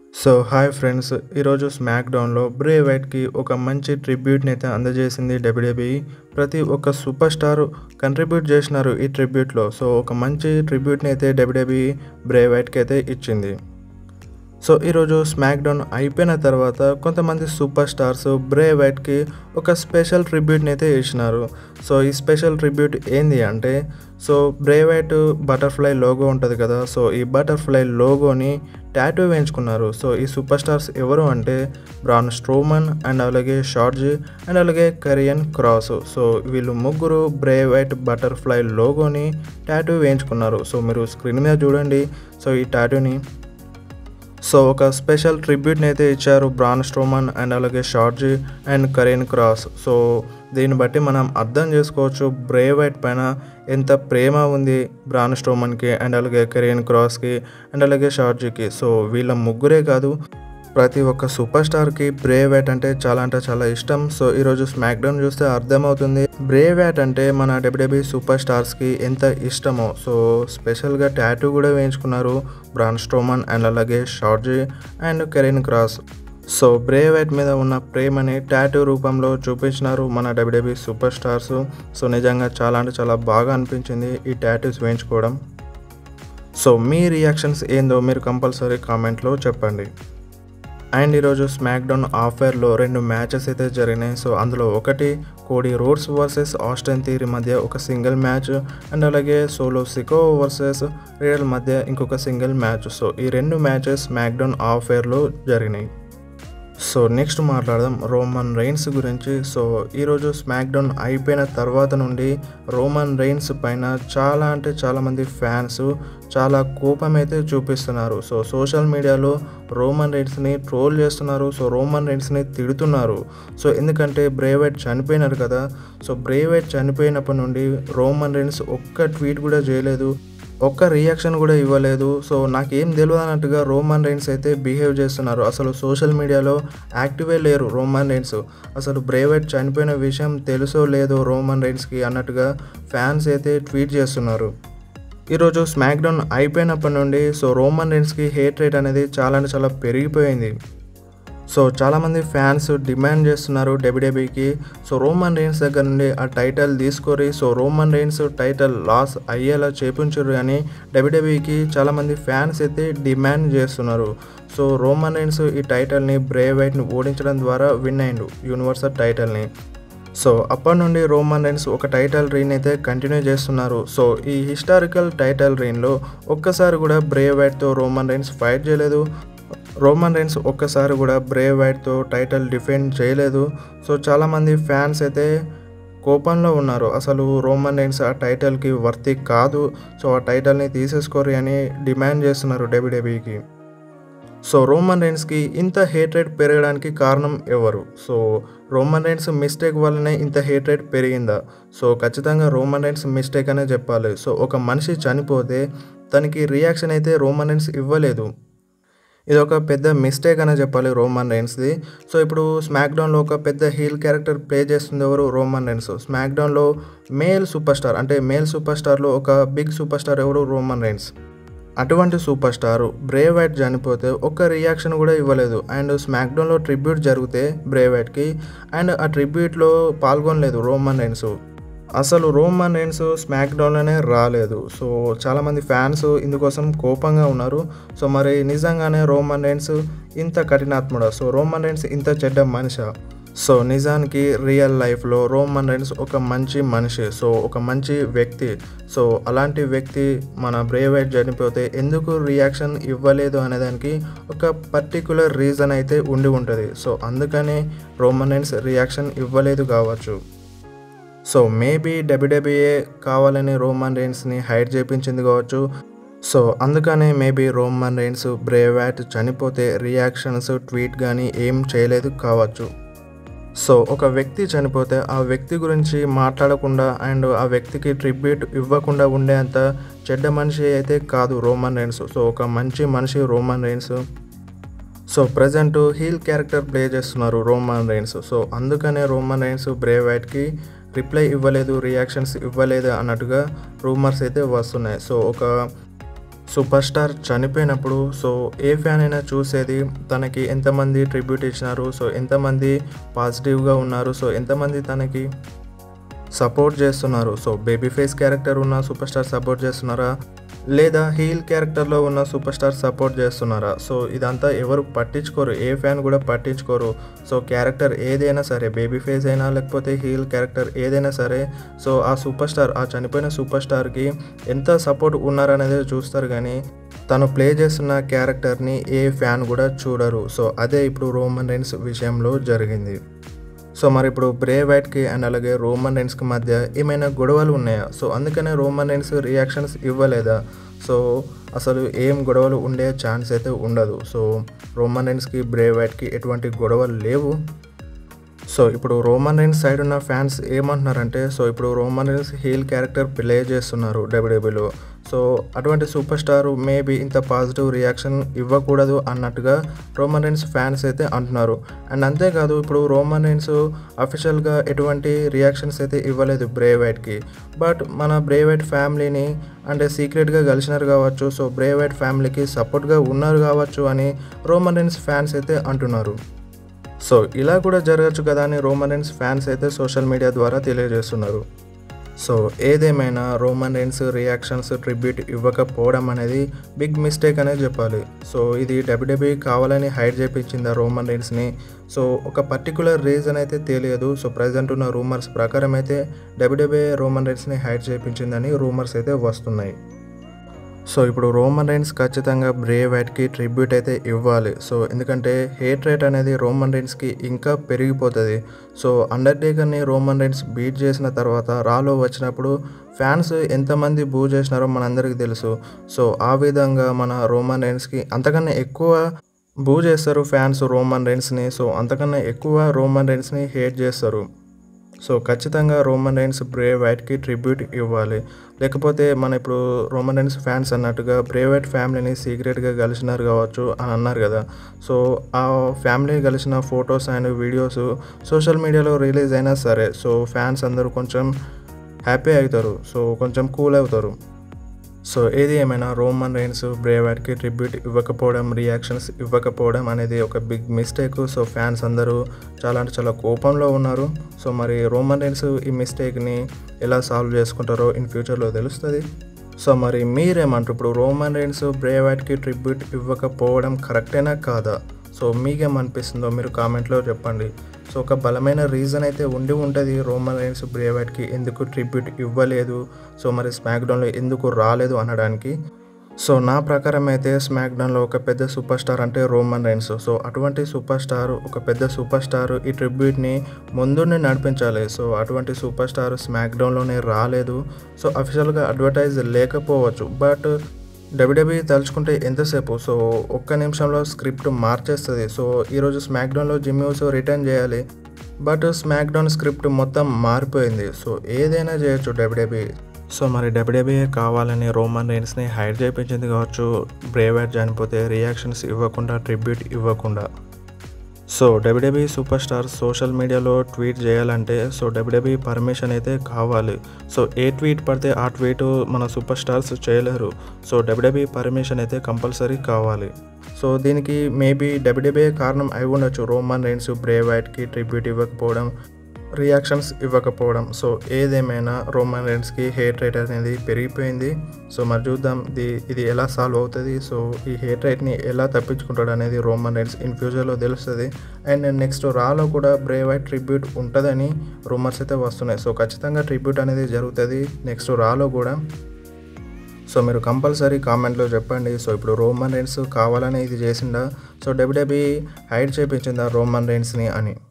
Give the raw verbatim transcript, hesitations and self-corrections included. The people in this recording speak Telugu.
సో హాయ్ ఫ్రెండ్స్, ఈరోజు స్మాక్డౌన్లో బ్రేవైట్కి ఒక మంచి ట్రిబ్యూట్ని అయితే అందజేసింది డబ్ల్యూడబ్ల్యూఈ. ప్రతి ఒక్క సూపర్ స్టార్ కంట్రిబ్యూట్ చేసినారు ఈ ట్రిబ్యూట్లో. సో ఒక మంచి ట్రిబ్యూట్ని అయితే డబ్ల్యూడబ్ల్యూఈ బ్రేవైట్కి అయితే ఇచ్చింది. సో ఈరోజు స్మాక్డౌన్ అయిపోయిన తర్వాత కొంతమంది సూపర్ స్టార్స్ బ్రేవైట్కి ఒక స్పెషల్ ట్రిబ్యూట్ని అయితే ఇచ్చినారు. సో ఈ స్పెషల్ ట్రిబ్యూట్ ఏంది అంటే, సో బ్రేవైట్ బటర్ఫ్లై లోగో ఉంటుంది కదా, సో ఈ బటర్ఫ్లై లోగోని టాటూ వేయించుకున్నారు. సో ఈ సూపర్ స్టార్స్ ఎవరు అంటే బ్రాన్ స్ట్రోమన్ అండ్ అలాగే షార్జీ అండ్ అలాగే కరియన్ క్రాస్. సో వీళ్ళు ముగ్గురు బ్రేవైట్ బటర్ఫ్లై లోగోని టాటూ వేయించుకున్నారు. సో మీరు స్క్రీన్ మీద చూడండి. సో ఈ టాటూని సో ఒక స్పెషల్ ట్రిబ్యూట్ని అయితే ఇచ్చారు బ్రాన్ స్ట్రోమన్ అండ్ అలాగే షార్జీ అండ్ కరియన్ క్రాస్. సో దీన్ని బట్టి మనం అర్థం చేసుకోవచ్చు బ్రేవైట్ పైన ఎంత ప్రేమ ఉంది బ్రాన్ స్ట్రోమన్కి అండ్ అలాగే కరియన్ క్రాస్కి అండ్ అలాగే షార్జీకి. సో వీళ్ళ ముగ్గురే కాదు, ప్రతి ఒక్క సూపర్ స్టార్కి బ్రేవ్యాట్ అంటే చాలా అంటే చాలా ఇష్టం. సో ఈరోజు స్మాక్డౌన్ చూస్తే అర్థమవుతుంది బ్రేవ్యాట్ అంటే మన డబ్ల్యూడబ్ల్యూఈ సూపర్ స్టార్స్కి ఎంత ఇష్టమో. సో స్పెషల్గా టాటూ కూడా వేయించుకున్నారు బ్రాన్ స్ట్రోమన్ అండ్ అలాగే షార్జీ and Karrion Kross. So Bray Wyatt మీద ఉన్న ప్రేమని టాటూ రూపంలో చూపించినారు మన డబ్ల్యూడబ్ల్యూఈ సూపర్ స్టార్స్. సో నిజంగా చాలా అంటే చాలా బాగా అనిపించింది ఈ టాటూస్ వేయించుకోవడం. సో మీ రియాక్షన్స్ ఏందో మీరు కంపల్సరీ కామెంట్లో చెప్పండి. అండ్ ఈరోజు స్మాక్డౌన్ ఆఫర్లో రెండు మ్యాచెస్ అయితే జరిగినాయి. సో అందులో ఒకటి Cody Rhodes versus Austin Theory మధ్య ఒక సింగిల్ మ్యాచ్ అండ్ అలాగే సోలో సికో వర్సెస్ రియల్ మధ్య ఇంకొక సింగిల్ మ్యాచ్. సో ఈ రెండు మ్యాచెస్ స్మాక్డౌన్ ఆఫర్లో జరిగినాయి. సో నెక్స్ట్ మాట్లాడదాం రోమన్ రైన్స్ గురించి. సో ఈరోజు స్మాక్డౌన్ అయిపోయిన తర్వాత నుండి రోమన్ రైన్స్ పైన చాలా అంటే చాలామంది ఫ్యాన్స్ చాలా కోపం అయితే చూపిస్తున్నారు. సో సోషల్ మీడియాలో రోమన్ రైన్స్ని ట్రోల్ చేస్తున్నారు. సో రోమన్ రైన్స్ని తిడుతున్నారు. సో ఎందుకంటే బ్రేవైట్ చనిపోయినారు కదా. సో బ్రేవైట్ చనిపోయినప్పటి నుండి రోమన్ రైన్స్ ఒక్క ట్వీట్ కూడా చేయలేదు, ఒక్క రియాక్షన్ కూడా ఇవ్వలేదు. సో నాకేం తెలియదు అన్నట్టుగా రోమన్ రైన్స్ అయితే బిహేవ్ చేస్తున్నారు. అసలు సోషల్ మీడియాలో యాక్టివే లేరు రోమన్ రైన్స్. అసలు బ్రేవైట్ చనిపోయిన విషయం తెలుసో లేదో రోమన్ రైన్స్కి అన్నట్టుగా ఫ్యాన్స్ అయితే ట్వీట్ చేస్తున్నారు. ఈరోజు స్మాక్డౌన్ అయిపోయినప్పటి నుండి సో రోమన్ రైన్స్కి హేట్ రేట్ అనేది చాలా అంటే చాలా పెరిగిపోయింది. సో చాలామంది ఫ్యాన్స్ డిమాండ్ చేస్తున్నారు డబ్ల్యూడబ్ల్యూఈకి సో రోమన్ రైన్స్ దగ్గర నుండి ఆ టైటిల్ తీసుకొని so Roman Reigns title loss అయ్యేలా చేపించారు అని డబ్ల్యూడబ్ల్యూఈకి చాలామంది ఫ్యాన్స్ అయితే డిమాండ్ చేస్తున్నారు. సో రోమన్ రైన్స్ ఈ టైటిల్ని బ్రేవైట్ని ఓడించడం ద్వారా విన్ అయ్యిండు యూనివర్సల్ టైటిల్ని. సో అప్పటి నుండి రోమన్ రైన్స్ ఒక టైటిల్ రీన్ అయితే కంటిన్యూ చేస్తున్నారు. సో ఈ హిస్టారికల్ టైటిల్ రీన్లో ఒక్కసారి కూడా బ్రేవైట్తో రోమన్ రైన్స్ ఫైట్ చేయలేదు. రోమన్ రైన్స్ ఒక్కసారి కూడా బ్రేవైట్తో టైటిల్ డిఫెండ్ చేయలేదు. సో చాలామంది ఫ్యాన్స్ అయితే కోపంలో ఉన్నారు. అసలు రోమన్ రైన్స్ ఆ టైటిల్కి వర్తి కాదు, సో ఆ టైటిల్ని తీసేసుకోరు అని డిమాండ్ చేస్తున్నారు డబ్ల్యూడబ్ల్యూఈకి. సో రోమన్ రైన్స్కి ఇంత హేట్రేట్ పెరగడానికి కారణం ఎవరు? సో రోమన్ రైన్స్ మిస్టేక్ వల్లనే ఇంత హేట్రేట్ పెరిగిందా? సో ఖచ్చితంగా రోమన్ రైన్స్ మిస్టేక్ అనే చెప్పాలి. సో ఒక మనిషి చనిపోతే తనకి రియాక్షన్ అయితే రోమన్ రైన్స్ ఇవ్వలేదు. ఇది ఒక పెద్ద మిస్టేక్ అనే చెప్పాలి రోమన్ రైన్స్ది. సో ఇప్పుడు స్మాక్డౌన్లో ఒక పెద్ద హీల్ క్యారెక్టర్ ప్లే చేస్తుంది ఎవరు? Roman Reigns. స్మాక్డౌన్లో మేల్ సూపర్ స్టార్ అంటే మేల్ సూపర్ స్టార్లో ఒక బిగ్ సూపర్ స్టార్ ఎవరు? Roman Reigns. అటువంటి సూపర్ స్టార్ బ్రేవైట్ చనిపోతే ఒక్క రియాక్షన్ కూడా ఇవ్వలేదు. అండ్ స్మాక్డౌన్లో ట్రిబ్యూట్ జరిగితే బ్రేవైట్కి అండ్ ఆ ట్రిబ్యూట్లో పాల్గొనలేదు రోమన్ రైన్స్. అసలు రోమన్ రైన్స్ స్మాక్డౌన్లోనే రాలేదు. సో చాలామంది ఫ్యాన్స్ ఇందుకోసం కోపంగా ఉన్నారు. సో మరి నిజంగానే రోమన్ రైన్స్ ఇంత కఠినాత్ముడా? సో రోమన్ రైన్స్ ఇంత చెడ్డ మనిషా? సో నిజానికి రియల్ లైఫ్లో రోమన్ రైన్స్ ఒక మంచి మనిషి, సో ఒక మంచి వ్యక్తి. సో అలాంటి వ్యక్తి మన బ్రేవైట్ చనిపోతే ఎందుకు రియాక్షన్ ఇవ్వలేదు అనేదానికి ఒక పర్టికులర్ రీజన్ అయితే ఉండి ఉంటుంది. సో అందుకనే రోమన్ రైన్స్ రియాక్షన్ ఇవ్వలేదు కావచ్చు. సో మేబీ డబ్ల్యూడబ్ల్యూఈ కావాలని రోమన్ రైన్స్ని హైడ్ చేయించింది కావచ్చు. సో అందుకనే మేబీ రోమన్ రైన్స్ బ్రేవైట్ చనిపోతే రియాక్షన్స్ ట్వీట్ కానీ ఏం చేయలేదు కావచ్చు. సో ఒక వ్యక్తి చనిపోతే ఆ వ్యక్తి గురించి మాట్లాడకుండా అండ్ ఆ వ్యక్తికి ట్రిబ్యూట్ ఇవ్వకుండా ఉండేంత చెడ్డ మనిషి అయితే కాదు రోమన్ రైన్స్. సో ఒక మంచి మనిషి Roman Reigns. So present heel character play చేస్తున్నారు రోమన్ రైన్స్. సో అందుకనే రోమన్ రైన్స్ బ్రేవైట్కి రిప్లై ఇవ్వలేదు, రియాక్షన్స్ ఇవ్వలేదు అన్నట్టుగా రూమర్స్ అయితే వస్తున్నాయి. సో ఒక సూపర్ స్టార్ చనిపోయినప్పుడు సో ఏ ఫ్యాన్ అయినా చూసేది తనకి ఎంతమంది ట్రిబ్యూట్ ఇచ్చినారు, సో ఎంతమంది పాజిటివ్గా ఉన్నారు, సో ఎంతమంది తనకి సపోర్ట్ చేస్తున్నారు. సో బేబీ ఫేస్ క్యారెక్టర్ ఉన్న సూపర్ స్టార్ సపోర్ట్ చేస్తున్నారా, లేదా హీల్ క్యారెక్టర్లో ఉన్న సూపర్ స్టార్ సపోర్ట్ చేస్తున్నారా, సో ఇదంతా ఎవరు పట్టించుకోరు, ఏ ఫ్యాన్ కూడా పట్టించుకోరు. సో క్యారెక్టర్ ఏదైనా సరే, బేబీ ఫేస్ అయినా లేకపోతే హీల్ క్యారెక్టర్ ఏదైనా సరే, సో ఆ సూపర్ స్టార్, ఆ చనిపోయిన సూపర్ స్టార్కి ఎంత సపోర్ట్ ఉన్నారనేది చూస్తారు, కానీ తను ప్లే చేస్తున్న క్యారెక్టర్ని ఏ ఫ్యాన్ కూడా చూడరు. సో అదే ఇప్పుడు రోమన్ రైన్స్ విషయంలో జరిగింది. సో మరి ఇప్పుడు బ్రేవైట్కి అండ్ అలాగే రోమన్ రైన్స్కి మధ్య ఏమైనా గొడవలు ఉన్నాయా, సో అందుకనే రోమన్ రైన్స్ రియాక్షన్స్ ఇవ్వలేదా, సో అసలు ఏం గొడవలు ఉండే ఛాన్స్ అయితే ఉండదు. సో రోమన్ రైన్స్కి బ్రేవైట్కి ఎటువంటి గొడవలు లేవు. సో ఇప్పుడు రోమన్ రైన్స్ సైడ్ ఉన్న ఫ్యాన్స్ ఏమంటున్నారంటే, సో ఇప్పుడు Roman Reigns heel character play చేస్తున్నారు డబ్ల్యూడబ్ల్యూలో, సో అటువంటి సూపర్ స్టార్ మేబీ ఇంత పాజిటివ్ రియాక్షన్ ఇవ్వకూడదు అన్నట్టుగా రోమన్ రైన్స్ ఫ్యాన్స్ అయితే అంటున్నారు. అండ్ అంతేకాదు ఇప్పుడు రోమన్ రైన్స్ అఫీషియల్గా ఎటువంటి రియాక్షన్స్ అయితే ఇవ్వలేదు బ్రేవైట్కి, బట్ మన బ్రేవైట్ ఫ్యామిలీని అంటే సీక్రెట్గా కలిసినారు కావచ్చు, సో బ్రేవైట్ ఫ్యామిలీకి సపోర్ట్గా ఉన్నారు కావచ్చు అని రోమన్ రైన్స్ ఫ్యాన్స్ అయితే అంటున్నారు. సో ఇలా కూడా జరగచ్చు కదా అని రోమన్ రైన్స్ ఫ్యాన్స్ అయితే సోషల్ మీడియా ద్వారా తెలియజేస్తున్నారు. సో ఏదేమైనా రోమన్ రైన్స్ రియాక్షన్స్ ట్రిబ్యూట్ ఇవ్వకపోవడం అనేది బిగ్ మిస్టేక్ అనే చెప్పాలి. సో ఇది డబ్ల్యూడబ్ల్యూఈ కావాలని హైడ్ చేయించిందా రోమన్ రైన్స్ని, సో ఒక పర్టికులర్ రీజన్ అయితే తెలియదు. సో ప్రజెంట్ ఉన్న రూమర్స్ ప్రకారం అయితే డబ్ల్యూడబ్ల్యూఈ రోమన్ రైన్స్ని హైడ్ చేయించిందని రూమర్స్ అయితే వస్తున్నాయి. సో ఇప్పుడు రోమన్ రైన్స్ ఖచ్చితంగా బ్రేవైట్కి ట్రిబ్యూట్ అయితే ఇవ్వాలి. సో ఎందుకంటే హేట్ రేట్ అనేది రోమన్ రైన్స్కి ఇంకా పెరిగిపోతుంది. సో అండర్టేకర్ని రోమన్ రైన్స్ బీట్ చేసిన తర్వాత రాలో వచ్చినప్పుడు ఫ్యాన్స్ ఎంతమంది బూ చేసినారో మనందరికీ తెలుసు. సో ఆ విధంగా మన రోమన్ రైన్స్కి అంతకన్నా ఎక్కువ బూ చేస్తారు ఫ్యాన్స్ రోమన్ రైన్స్ని, సో అంతకన్నా ఎక్కువ రోమన్ రైన్స్ని హేట్ చేస్తారు. సో ఖచ్చితంగా రోమన్ రైన్స్ బ్రేవైట్కి ట్రిబ్యూట్ ఇవ్వాలి. లేకపోతే మన ఇప్పుడు రోమన్ రైన్స్ ఫ్యాన్స్ అన్నట్టుగా బ్రేవైట్ ఫ్యామిలీని సీక్రెట్గా కలిసినారు కావచ్చు అని అన్నారు కదా, సో ఆ ఫ్యామిలీ కలిసిన ఫొటోస్ అండ్ వీడియోస్ సోషల్ మీడియాలో రిలీజ్ అయినా సరే, సో ఫ్యాన్స్ అందరూ కొంచెం హ్యాపీ అవుతారు, సో కొంచెం కూల్ అవుతారు. సో ఏది ఏమైనా రోమన్ రైన్స్ బ్రేవైట్కి ట్రిబ్యూట్ ఇవ్వకపోవడం, రియాక్షన్స్ ఇవ్వకపోవడం అనేది ఒక బిగ్ మిస్టేక్. సో ఫ్యాన్స్ అందరూ చాలా అంటే చాలా కోపంలో ఉన్నారు. సో మరి రోమన్ రైన్స్ ఈ మిస్టేక్ని ఎలా సాల్వ్ చేసుకుంటారో ఇన్ ఫ్యూచర్లో తెలుస్తుంది. సో మరి మీరేమంటారు, ఇప్పుడు రోమన్ రైన్స్ బ్రేవైట్కి ట్రిబ్యూట్ ఇవ్వకపోవడం కరెక్టేనా కాదా, సో మీకేమనిపిస్తుందో మీరు కామెంట్లో చెప్పండి. సో ఒక బలమైన రీజన్ అయితే ఉండి ఉంటుంది రోమన్ రైన్స్ బ్రేవైట్కి ఎందుకు ట్రిబ్యూట్ ఇవ్వలేదు, సో మరి స్మాక్డౌన్లో ఎందుకు రాలేదు అనడానికి. సో నా ప్రకారం అయితే స్మాక్డౌన్లో ఒక పెద్ద సూపర్ స్టార్ అంటే రోమన్ రైన్స్. సో అటువంటి సూపర్ స్టార్, ఒక పెద్ద సూపర్ స్టార్ ఈ ట్రిబ్యూట్ని ముందునే నడిపించాలి. సో అటువంటి సూపర్ స్టార్ స్మాక్డౌన్లోనే రాలేదు. సో అఫీషియల్గా అడ్వర్టైజ్ లేకపోవచ్చు, బట్ డబ్ల్యూడబ్ల్యూఈ తలుచుకుంటే ఎంతసేపు, సో ఒక్క నిమిషంలో స్క్రిప్ట్ మార్చేస్తుంది. సో ఈరోజు స్మాక్డౌన్లో జిమ్మీ ఊసో రిటర్న్ చేయాలి, బట్ స్మాక్డౌన్ స్క్రిప్ట్ మొత్తం మారిపోయింది. సో ఏదైనా చేయొచ్చు డబ్ల్యూడబ్ల్యూఈ. సో మరి డబ్ల్యూడబ్ల్యూఈ కావాలని రోమన్ రైన్స్ని హైడ్ చేయించింది కావచ్చు, బ్రేవైట్ చనిపోతే రియాక్షన్స్ ఇవ్వకుండా, ట్రిబ్యూట్ ఇవ్వకుండా. So WWE super star social మీడియాలో ట్వీట్ చేయాలంటే సో డబ్ల్యూడబ్ల్యూఈ పర్మిషన్ అయితే కావాలి. సో ఏ ట్వీట్ పడితే ఆ ట్వీట్ మన సూపర్ స్టార్స్ చేయలేరు. సో డబ్ల్యూడబ్ల్యూఈ పర్మిషన్ అయితే కంపల్సరీ కావాలి. సో దీనికి మేబీ డబ్ల్యూడబ్ల్యూఈ కారణం అయి ఉండొచ్చు, రోమన్ రైన్స్ బ్రేవైట్కి ట్రిబ్యూట్ ఇవ్వకపోవడం, రియాక్షన్స్ ఇవ్వకపోవడం. సో ఏదేమైనా రోమన్ రైన్స్కి హేట్ రేట్ అనేది పెరిగిపోయింది. సో మరి చూద్దాం ఇది ఇది ఎలా సాల్వ్ అవుతుంది, సో ఈ హేట్ రేట్ని ఎలా తప్పించుకుంటాడు అనేది రోమన్ రైన్స్ ఇన్ ఫ్యూచర్లో తెలుస్తుంది. అండ్ నెక్స్ట్ రాలో కూడా బ్రేవైట్ ట్రిబ్యూట్ ఉంటుందని రూమర్స్ అయితే వస్తున్నాయి. సో ఖచ్చితంగా ట్రిబ్యూట్ అనేది జరుగుతుంది నెక్స్ట్ రాలో కూడా. సో మీరు కంపల్సరీ కామెంట్లో చెప్పండి. సో ఇప్పుడు రోమన్ రైన్స్ కావాలని ఇది చేసిందా, సో డబ్ల్యూడబ్ల్యూఈ హైడ్ చేయించిందా రోమన్ రైన్స్ని అని.